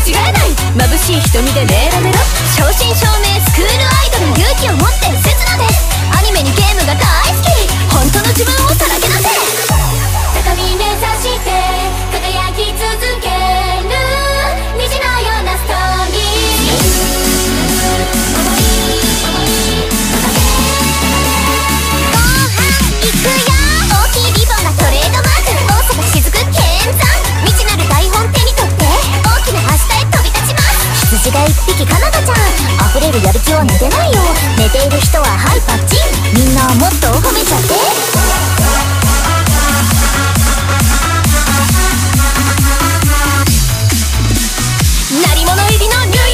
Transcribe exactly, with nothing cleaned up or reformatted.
違えない。眩しい瞳でメラメラ、正真正銘スクールアイドル、勇気を持って刹那です。アニメにゲームが大好き、本当の自分をさらけ出せ。高み目指して輝き続ける虹のようなストーリー。後半いくよ、大きいリボンがトレードマーク、大阪雫剣山、未知なる台本手に取って大きな明日へ飛び立ちます。羊が一匹かなたちゃん、溢れるやる気は寝てないよ。寝ている人はハイパッチン、みんなもっと褒めちゃって。鳴り物入りのニュー